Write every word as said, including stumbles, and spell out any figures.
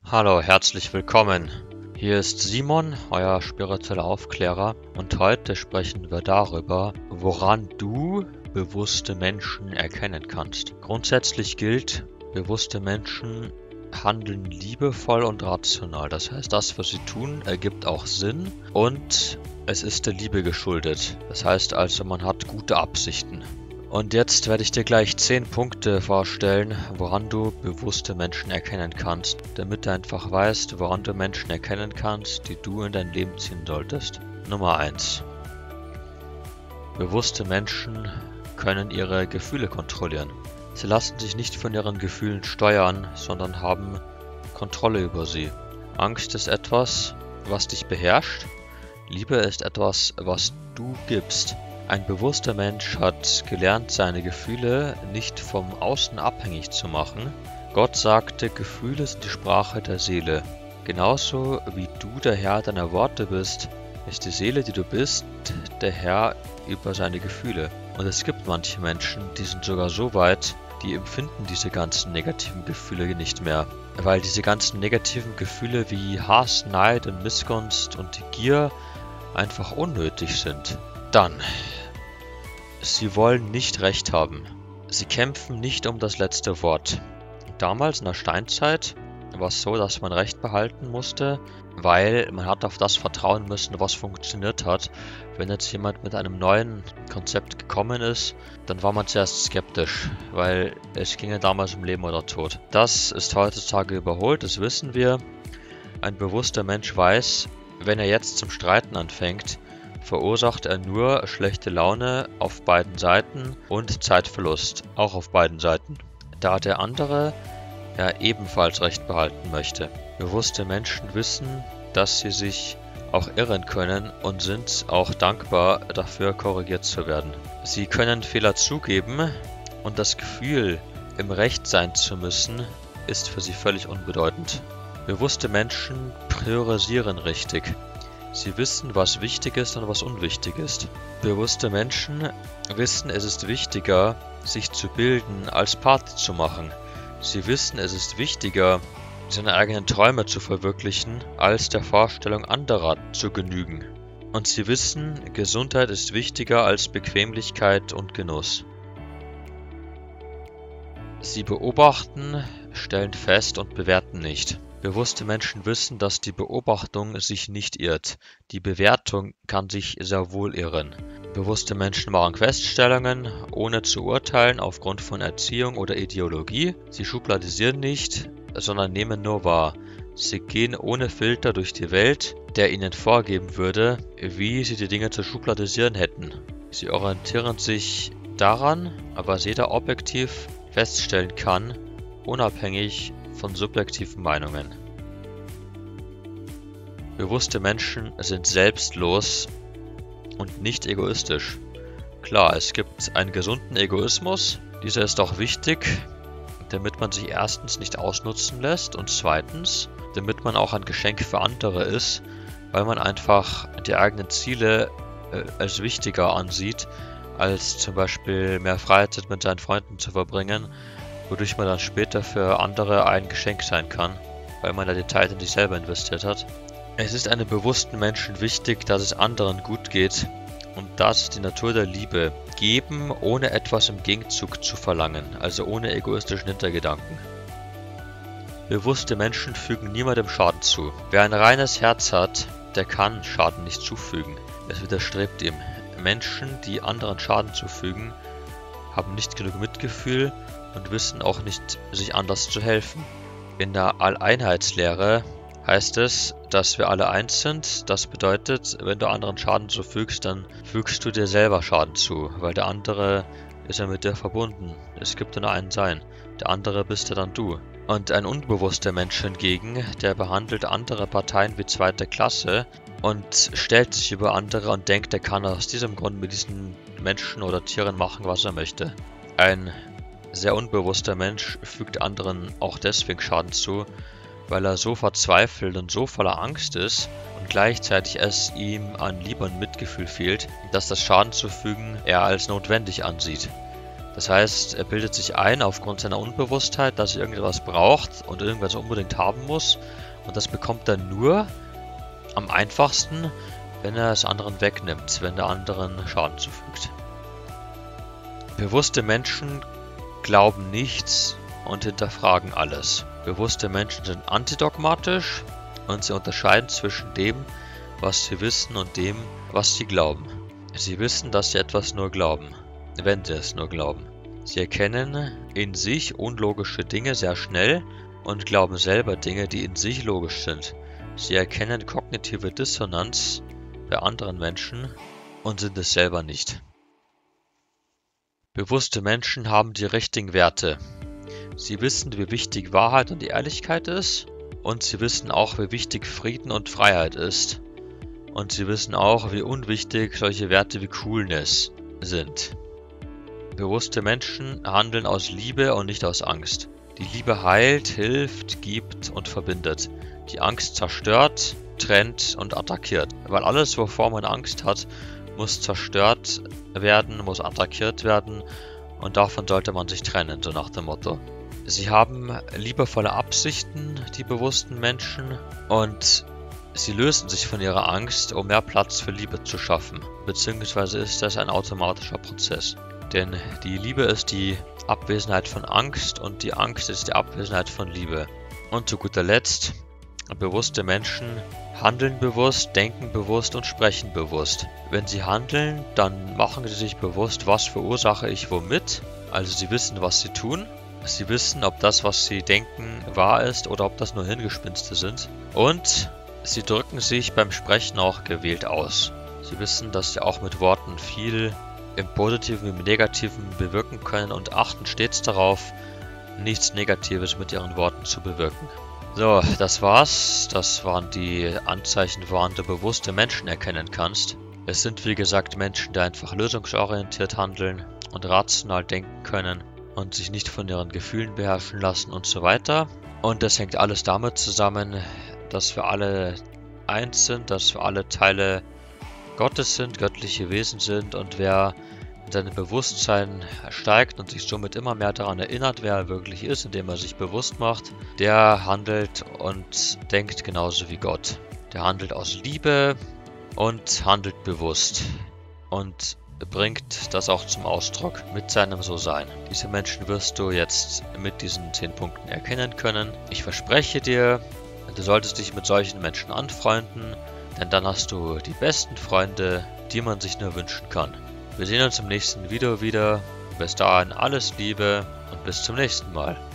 Hallo, herzlich willkommen. Hier ist Simon, euer spiritueller Aufklärer, und heute sprechen wir darüber, woran du bewusste Menschen erkennen kannst. Grundsätzlich gilt, bewusste Menschen handeln liebevoll und rational. Das heißt, das, was sie tun, ergibt auch Sinn und es ist der Liebe geschuldet. Das heißt also, man hat gute Absichten. Und jetzt werde ich dir gleich zehn Punkte vorstellen, woran du bewusste Menschen erkennen kannst, damit du einfach weißt, woran du Menschen erkennen kannst, die du in dein Leben ziehen solltest. Nummer eins. Bewusste Menschen können ihre Gefühle kontrollieren. Sie lassen sich nicht von ihren Gefühlen steuern, sondern haben Kontrolle über sie. Angst ist etwas, was dich beherrscht. Liebe ist etwas, was du gibst. Ein bewusster Mensch hat gelernt, seine Gefühle nicht vom Außen abhängig zu machen. Gott sagte, Gefühle sind die Sprache der Seele. Genauso wie du der Herr deiner Worte bist, ist die Seele, die du bist, der Herr über seine Gefühle. Und es gibt manche Menschen, die sind sogar so weit, die empfinden diese ganzen negativen Gefühle nicht mehr. Weil diese ganzen negativen Gefühle wie Hass, Neid und Missgunst und die Gier einfach unnötig sind. Dann, sie wollen nicht Recht haben. Sie kämpfen nicht um das letzte Wort. Damals in der Steinzeit war es so, dass man Recht behalten musste, weil man hat auf das vertrauen müssen, was funktioniert hat. Wenn jetzt jemand mit einem neuen Konzept gekommen ist, dann war man zuerst skeptisch, weil es ging ja damals um Leben oder Tod. Das ist heutzutage überholt, das wissen wir. Ein bewusster Mensch weiß, wenn er jetzt zum Streiten anfängt, verursacht er nur schlechte Laune auf beiden Seiten und Zeitverlust, auch auf beiden Seiten, da der andere ja ebenfalls Recht behalten möchte. Bewusste Menschen wissen, dass sie sich auch irren können und sind auch dankbar dafür, korrigiert zu werden. Sie können Fehler zugeben und das Gefühl, im Recht sein zu müssen, ist für sie völlig unbedeutend. Bewusste Menschen priorisieren richtig. Sie wissen, was wichtig ist und was unwichtig ist. Bewusste Menschen wissen, es ist wichtiger, sich zu bilden, als Party zu machen. Sie wissen, es ist wichtiger, seine eigenen Träume zu verwirklichen, als der Vorstellung anderer zu genügen. Und sie wissen, Gesundheit ist wichtiger als Bequemlichkeit und Genuss. Sie beobachten, stellen fest und bewerten nicht. Bewusste Menschen wissen, dass die Beobachtung sich nicht irrt. Die Bewertung kann sich sehr wohl irren. Bewusste Menschen machen Feststellungen, ohne zu urteilen aufgrund von Erziehung oder Ideologie. Sie schubladisieren nicht, sondern nehmen nur wahr. Sie gehen ohne Filter durch die Welt, der ihnen vorgeben würde, wie sie die Dinge zu schubladisieren hätten. Sie orientieren sich daran, was jeder objektiv feststellen kann, unabhängig von subjektiven Meinungen. Bewusste Menschen sind selbstlos und nicht egoistisch. Klar, es gibt einen gesunden Egoismus. Dieser ist auch wichtig, damit man sich erstens nicht ausnutzen lässt und zweitens, damit man auch ein Geschenk für andere ist, weil man einfach die eigenen Ziele äh, als wichtiger ansieht, als zum Beispiel mehr Freizeit mit seinen Freunden zu verbringen, wodurch man dann später für andere ein Geschenk sein kann, weil man da die Zeit in sich selber investiert hat. Es ist einem bewussten Menschen wichtig, dass es anderen gut geht und das ist die Natur der Liebe. Geben, ohne etwas im Gegenzug zu verlangen, also ohne egoistischen Hintergedanken. Bewusste Menschen fügen niemandem Schaden zu. Wer ein reines Herz hat, der kann Schaden nicht zufügen. Es widerstrebt ihm. Menschen, die anderen Schaden zufügen, haben nicht genug Mitgefühl und wissen auch nicht, sich anders zu helfen. In der Alleinheitslehre heißt es, dass wir alle eins sind. Das bedeutet, wenn du anderen Schaden zufügst, dann fügst du dir selber Schaden zu, weil der andere ist ja mit dir verbunden. Es gibt nur ein Sein. Der andere bist ja dann du. Und ein unbewusster Mensch hingegen, der behandelt andere Parteien wie zweite Klasse und stellt sich über andere und denkt, er kann aus diesem Grund mit diesen Menschen oder Tieren machen, was er möchte. Ein sehr unbewusster Mensch fügt anderen auch deswegen Schaden zu, weil er so verzweifelt und so voller Angst ist und gleichzeitig es ihm an Liebe und Mitgefühl fehlt, dass das Schaden zufügen er als notwendig ansieht. Das heißt, er bildet sich ein aufgrund seiner Unbewusstheit, dass er irgendetwas braucht und irgendwas unbedingt haben muss. Und das bekommt er nur am einfachsten, wenn er es anderen wegnimmt, wenn der anderen Schaden zufügt. Bewusste Menschen glauben nichts und hinterfragen alles. Bewusste Menschen sind antidogmatisch und sie unterscheiden zwischen dem, was sie wissen, und dem, was sie glauben. Sie wissen, dass sie etwas nur glauben, wenn sie es nur glauben. Sie erkennen in sich unlogische Dinge sehr schnell und glauben selber Dinge, die in sich logisch sind. Sie erkennen kognitive Dissonanz bei anderen Menschen und sind es selber nicht. Bewusste Menschen haben die richtigen Werte. Sie wissen, wie wichtig Wahrheit und die Ehrlichkeit ist, und sie wissen auch, wie wichtig Frieden und Freiheit ist. Und sie wissen auch, wie unwichtig solche Werte wie Coolness sind. Bewusste Menschen handeln aus Liebe und nicht aus Angst. Die Liebe heilt, hilft, gibt und verbindet. Die Angst zerstört, trennt und attackiert. Weil alles, wovor man Angst hat, muss zerstört werden, muss attackiert werden, und davon sollte man sich trennen, so nach dem Motto. Sie haben liebevolle Absichten, die bewussten Menschen, und sie lösen sich von ihrer Angst, um mehr Platz für Liebe zu schaffen. Beziehungsweise ist das ein automatischer Prozess. Denn die Liebe ist die Abwesenheit von Angst und die Angst ist die Abwesenheit von Liebe. Und zu guter Letzt, bewusste Menschen handeln bewusst, denken bewusst und sprechen bewusst. Wenn sie handeln, dann machen sie sich bewusst, was verursache ich womit. Also sie wissen, was sie tun. Sie wissen, ob das, was sie denken, wahr ist oder ob das nur Hirngespinste sind. Und sie drücken sich beim Sprechen auch gewählt aus. Sie wissen, dass sie auch mit Worten viel im Positiven wie im Negativen bewirken können und achten stets darauf, nichts Negatives mit ihren Worten zu bewirken. So, das war's. Das waren die Anzeichen, woran du bewusste Menschen erkennen kannst. Es sind wie gesagt Menschen, die einfach lösungsorientiert handeln und rational denken können und sich nicht von ihren Gefühlen beherrschen lassen und so weiter. Und das hängt alles damit zusammen, dass wir alle eins sind, dass wir alle Teile Gottes sind, göttliche Wesen sind, und wer in seinem Bewusstsein steigt und sich somit immer mehr daran erinnert, wer er wirklich ist, indem er sich bewusst macht, der handelt und denkt genauso wie Gott. Der handelt aus Liebe und handelt bewusst und bringt das auch zum Ausdruck mit seinem So-Sein. Diese Menschen wirst du jetzt mit diesen zehn Punkten erkennen können. Ich verspreche dir, du solltest dich mit solchen Menschen anfreunden, denn dann hast du die besten Freunde, die man sich nur wünschen kann. Wir sehen uns im nächsten Video wieder. Bis dahin alles Liebe und bis zum nächsten Mal.